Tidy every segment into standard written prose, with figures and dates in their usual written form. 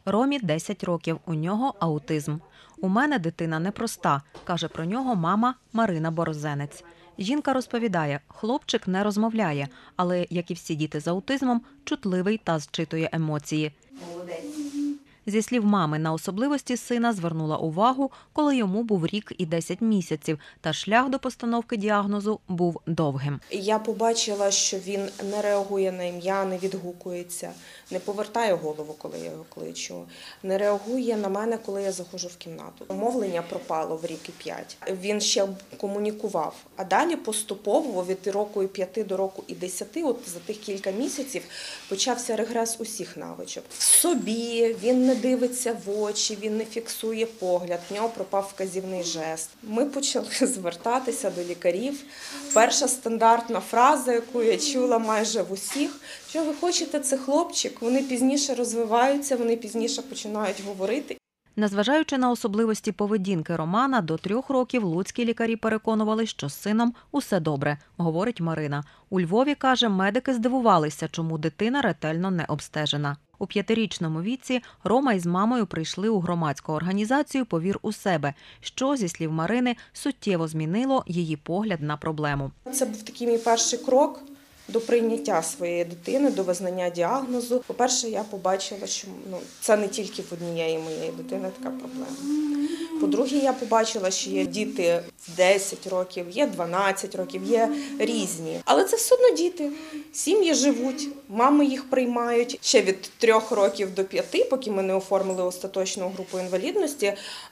Ромі 10 років, у нього аутизм. «У мене дитина непроста», – каже про нього мама Марина Борозенець. Жінка розповідає, хлопчик не розмовляє, але, як і всі діти з аутизмом, чутливий та зчитує емоції. Зі слів мами, на особливості сина звернула увагу, коли йому був рік і 10 місяців, та шлях до постановки діагнозу був довгим. Я побачила, що він не реагує на ім'я, не відгукується, не повертає голову, коли я його кличу, не реагує на мене, коли я заходжу в кімнату. Мовлення пропало в рік і 5. Він ще комунікував, а далі поступово від року і 5 до року і 10, от за тих кілька місяців, почався регрес усіх навичок. В собі він не дивиться в очі, він не фіксує погляд, в нього пропав вказівний жест. Ми почали звертатися до лікарів. Перша стандартна фраза, яку я чула майже в усіх, що ви хочете, це хлопчик, вони пізніше розвиваються, вони пізніше починають говорити. Незважаючи на особливості поведінки Романа, до 3 років луцькі лікарі переконували, що з сином усе добре, говорить Марина. У Львові, каже, медики здивувалися, чому дитина ретельно не обстежена. У 5-річному віці Рома із мамою прийшли у громадську організацію «Повір у себе», що, зі слів Марини, суттєво змінило її погляд на проблему. Це був такий мій перший крок до прийняття своєї дитини, до визнання діагнозу. По-перше, я побачила, що це не тільки в однієї моєї дитини така проблема. По-друге, я побачила, що є діти в 10 років, є 12 років, є різні. Але це все одно діти. Сім'ї живуть, мами їх приймають. Ще від 3 років до 5, поки ми не оформили остаточну групу інвалідності,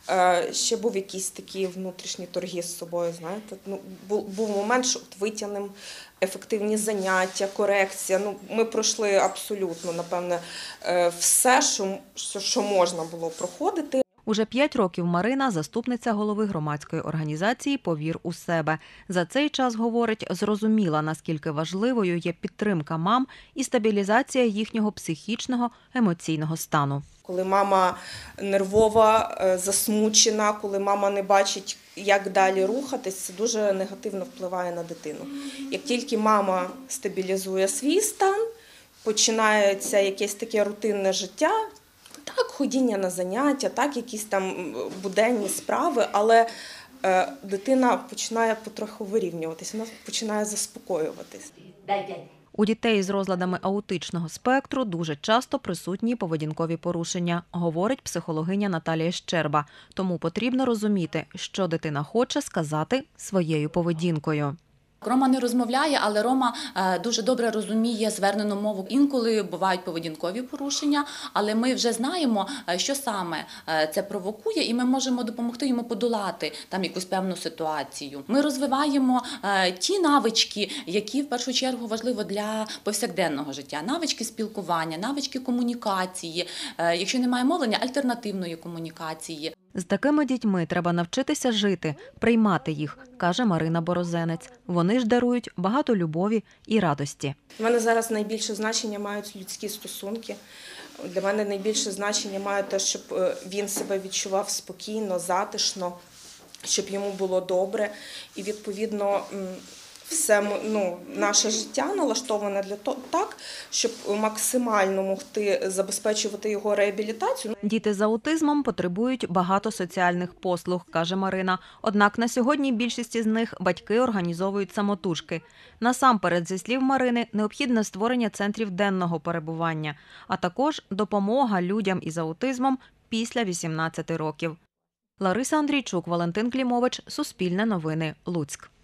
ще був якийсь такі внутрішні торги з собою, знаєте. Був момент, що витягнемо ефективні заняття, корекція. Ми пройшли абсолютно, напевне, все, що можна було проходити. Уже 5 років Марина – заступниця голови громадської організації «Повір у себе». За цей час, говорить, зрозуміла, наскільки важливою є підтримка мам і стабілізація їхнього психічного, емоційного стану. Коли мама нервова, засмучена, коли мама не бачить, як далі рухатись, це дуже негативно впливає на дитину. Як тільки мама стабілізує свій стан, починається якесь таке рутинне життя, так, ходіння на заняття, так, якісь там буденні справи, але дитина починає потроху вирівнюватись, вона починає заспокоюватись. У дітей з розладами аутичного спектру дуже часто присутні поведінкові порушення, говорить психологиня Наталія Щерба. Тому потрібно розуміти, що дитина хоче сказати своєю поведінкою. Рома не розмовляє, але Рома дуже добре розуміє звернену мову. Інколи бувають поведінкові порушення, але ми вже знаємо, що саме це провокує, і ми можемо допомогти йому подолати там якусь певну ситуацію. Ми розвиваємо ті навички, які в першу чергу важливо для повсякденного життя. Навички спілкування, навички комунікації, якщо немає мовлення, альтернативної комунікації. З такими дітьми треба навчитися жити, приймати їх, каже Марина Борозенець. Вони ж дарують багато любові і радості. Для мене зараз найбільше значення мають людські стосунки. Для мене найбільше значення має те, щоб він себе відчував спокійно, затишно, щоб йому було добре. І, відповідно, все наше життя налаштоване для того, так, щоб максимально могти забезпечувати його реабілітацію. Діти з аутизмом потребують багато соціальних послуг, каже Марина. Однак на сьогодні більшість із них батьки організовують самотужки. Насамперед, зі слів Марини, необхідне створення центрів денного перебування, а також допомога людям із аутизмом після 18 років. Лариса Андрійчук, Валентин Клімович, Суспільне новини, Луцьк.